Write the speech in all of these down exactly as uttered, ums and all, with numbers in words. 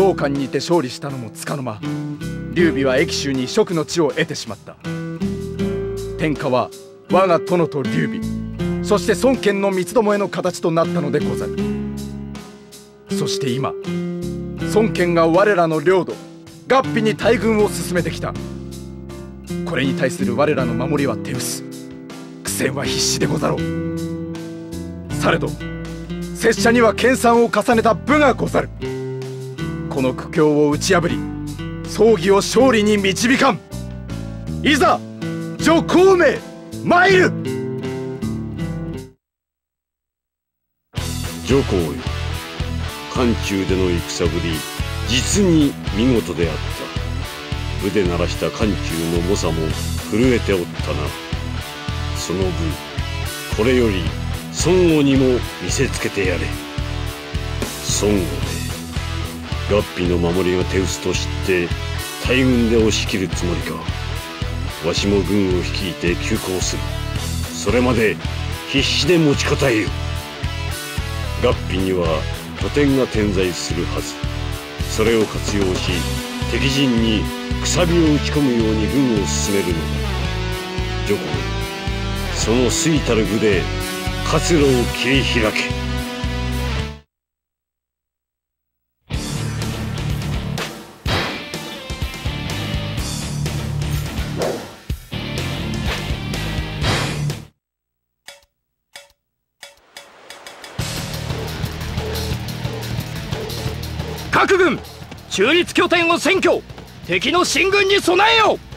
道館にて勝利したのもつかの間、劉備は益州に蜀の地を得てしまった。天下は我が殿と劉備、そして孫権の三つどもえの形となったのでござる。そして今、孫権が我らの領土合肥に大軍を進めてきた。これに対する我らの守りは手薄、苦戦は必至でござろう。されど拙者には研鑽を重ねた武がござる。この苦境を打ち破り、葬儀を勝利に導かん。いざ助孔明参る。 上皇よ、漢中での戦ぶり、実に見事であった。武で鳴らした漢中の猛者も震えておったな。その武、これより孫悟にも見せつけてやれ。孫悟め、合肥の守りが手薄と知って大軍で押し切るつもりか。わしも軍を率いて急行する。それまで必死で持ちこたえよ。合肥には拠点が点在するはず。それを活用し、敵陣にくさびを打ち込むように軍を進めるのだ。上皇め、その衰たる武で活路を切り開け。 各軍、中立拠点を占拠。敵の進軍に備えよ。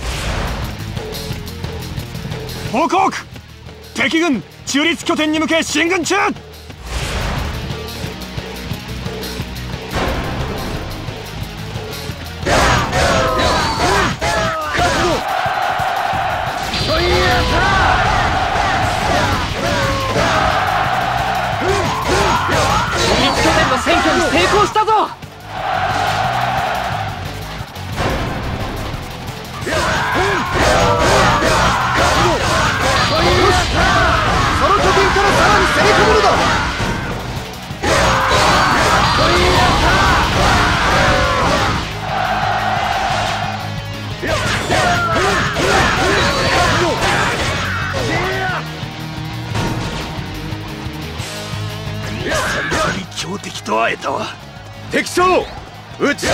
報告、敵軍中立拠点に向け進軍中。 選挙に成功したぞ。 その拠点からさらに攻め込むのだ。 強敵と会えたわ。 敵将討ち取ったり。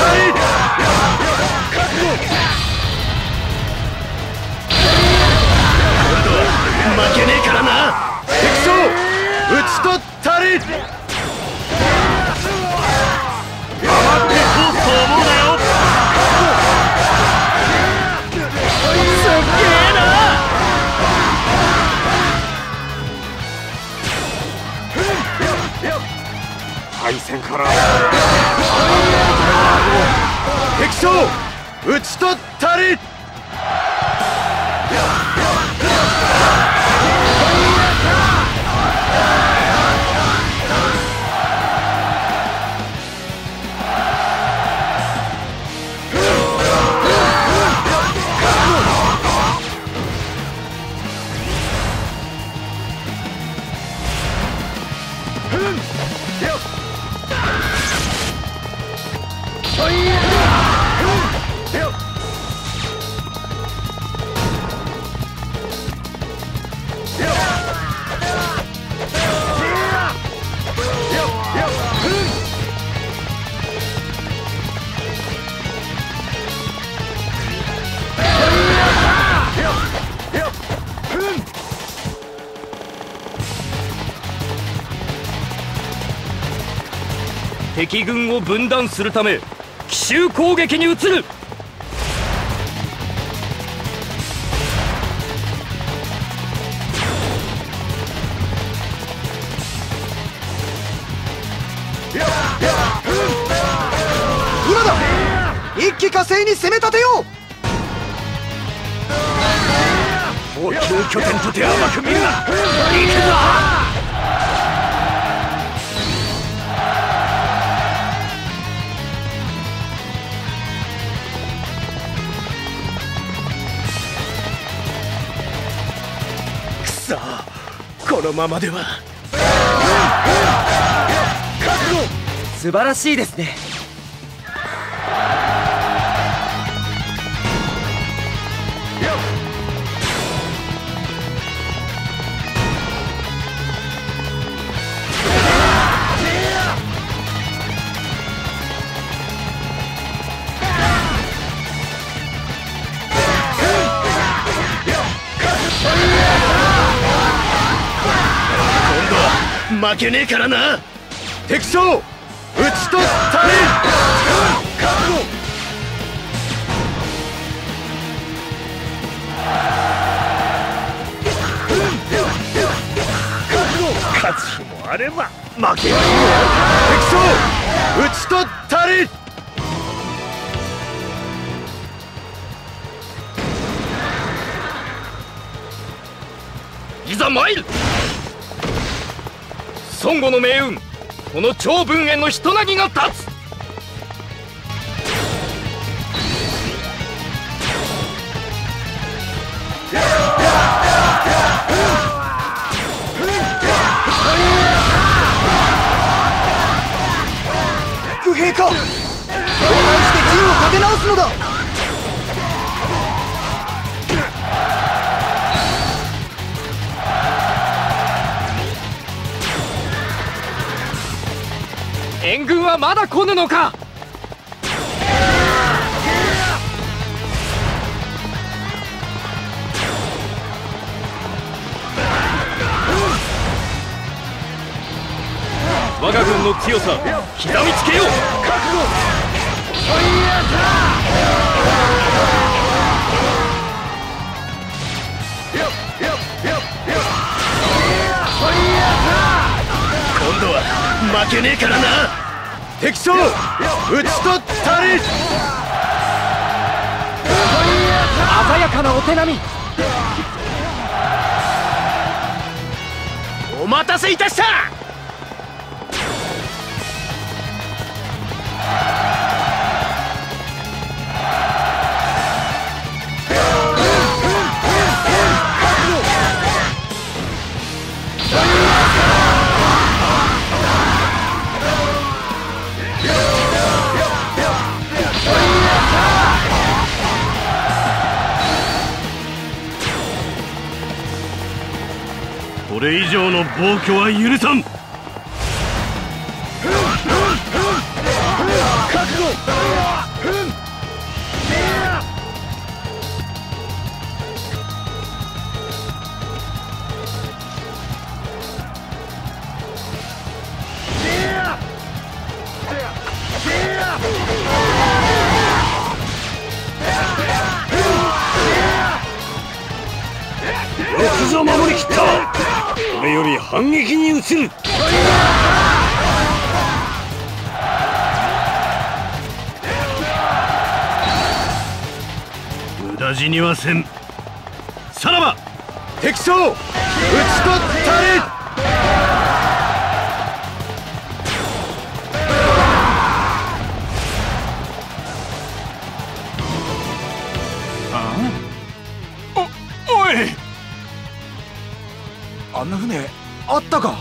今度は負けねえからな。 敵将討ち取ったり。 黙って通すと思うなよ。すっげえな。敗戦から敵将討ち取ったり。 敵軍を分断するため奇襲攻撃に移る。 今だ、一気呵成に攻め立てよう。 補給拠点とて甘く見るな。行くぞ。さあ、このままでは。 素晴らしいですね。 負けねえからな。 敵将討ち取ったり。覚悟。 勝つ日もあれば負ける日もある。敵将討ち取ったり。 いざ参る。孫悟の命運、この長文への人なぎが立つ。 不平か。召喚して陣を立て直すのだ。 援軍はまだ来ぬのか。我が軍の強さ、刻みつけよう。覚悟。今度は負けねえからな。 敵将討ち取ったり。 鮮やかなお手並み。お待たせいたした。 これ以上の暴挙は許さん。 覚悟。 よくぞ守りきった。これより反撃に移る。無駄死にはせん。さらば敵将討ち取ったり。 おおい、 あんな船あったか。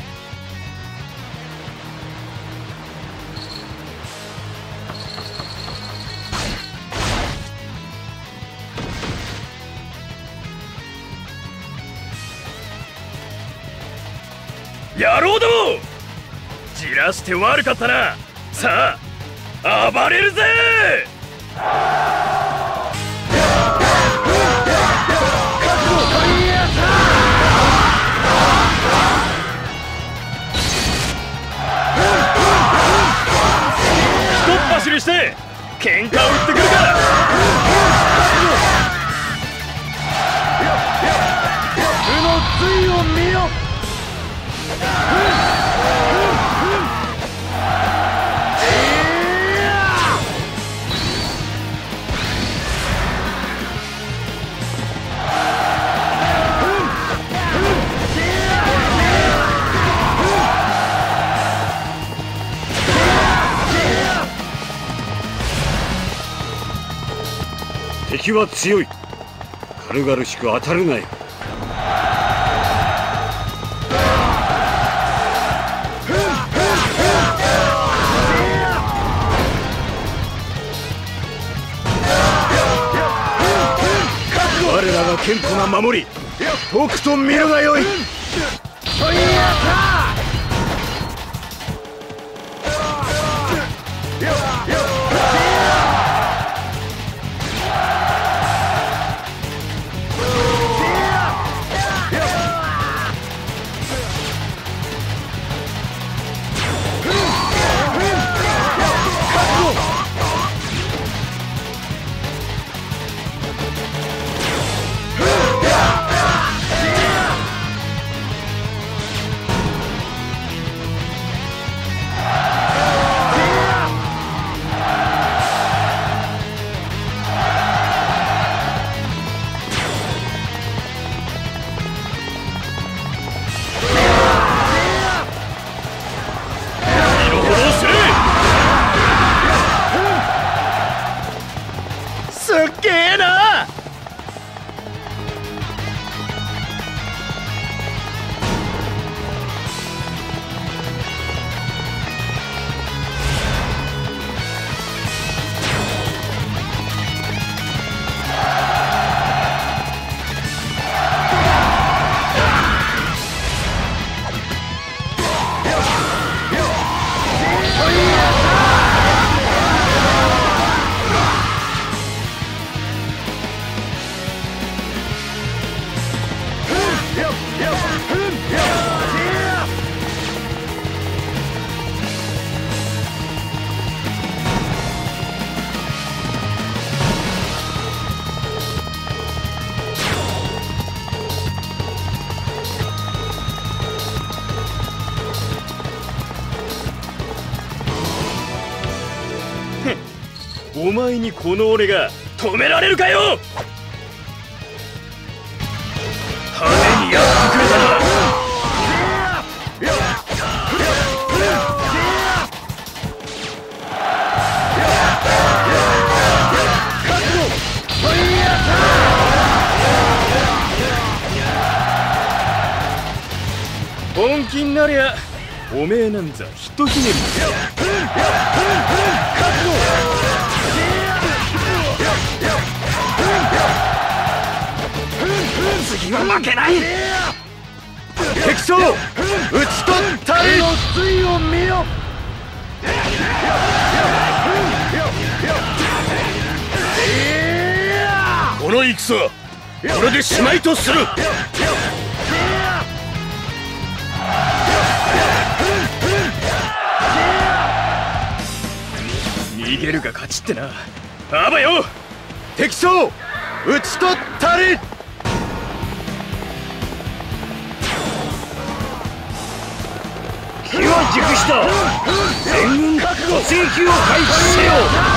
野郎ども、じらして悪かったな。さあ暴れるぜ。走りして喧嘩を売ってくるか。 負の髄を見よ。 敵は強い。軽々しく当たるなよ。 我らが堅固な守り、とくと見るがよい。 お前にこの俺が止められるかよ。派手にやってくれたな。本気になりゃおめえなんざひとひねりだ。次は負けない。 敵将討ち取ったりの推を見よ。 この戦これでしまいとする。逃げるが勝ちってな。あばよ。 敵将討ち取ったり。 機は熟した。全軍突撃を開始せよ。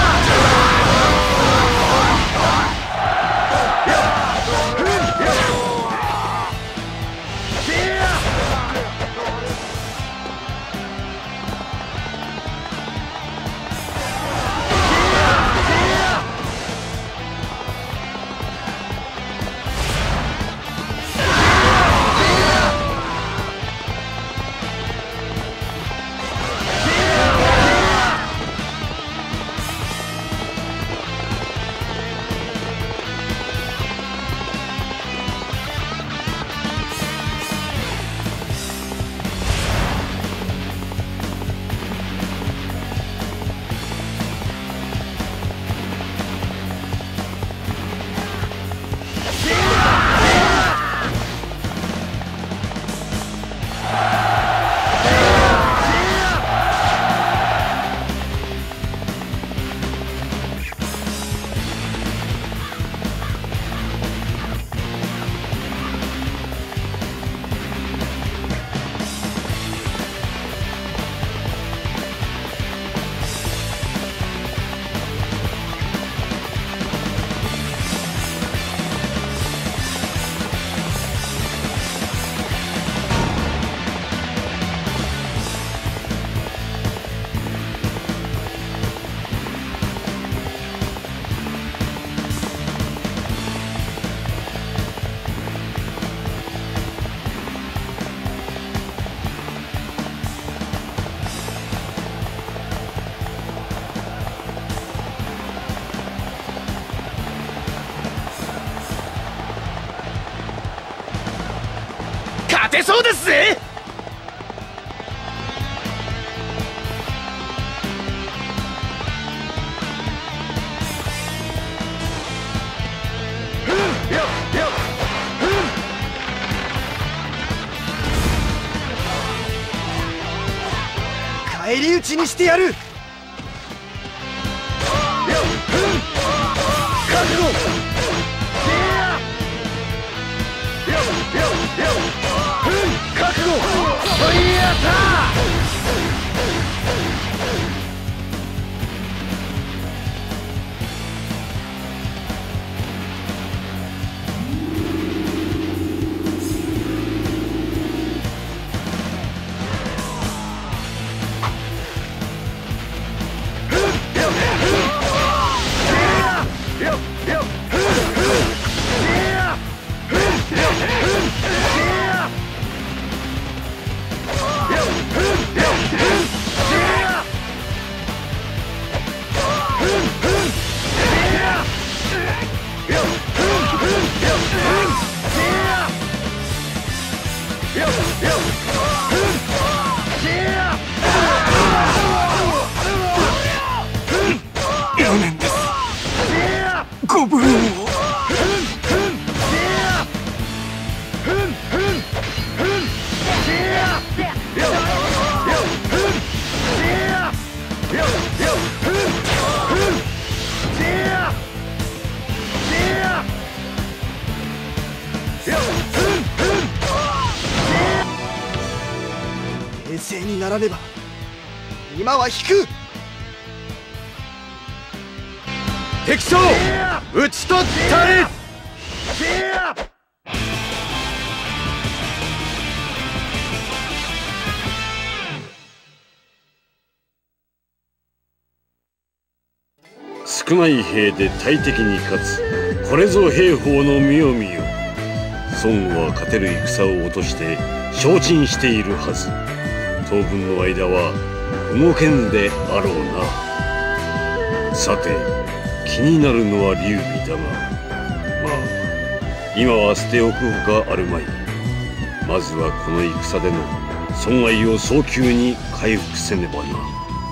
勝てそうですぜ。 返り討ちにしてやる。覚悟。覚悟。ファイアター。 無念です。ご武運を。 冷静にならねば今は引く。 敵将討ち取ったり。 少ない兵で大敵に勝つ、これぞ兵法の妙味よ。孫は勝てる戦を落として承知しているはず。当分の間は動けんであろうな。さて気になるのは劉備だが、まあ今は捨ておくほかあるまい。まずはこの戦での損害を早急に回復せねばな。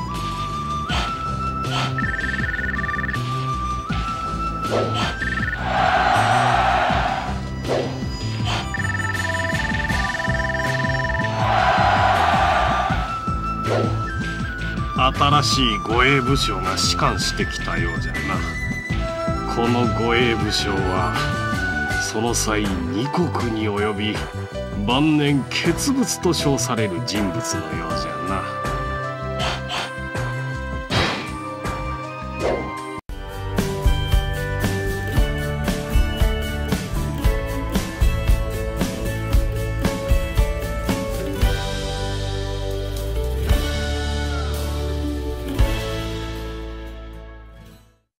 新しい護衛武将が仕官してきたようじゃな。この護衛武将はその際二国に及び晩年傑物と称される人物のようじゃな。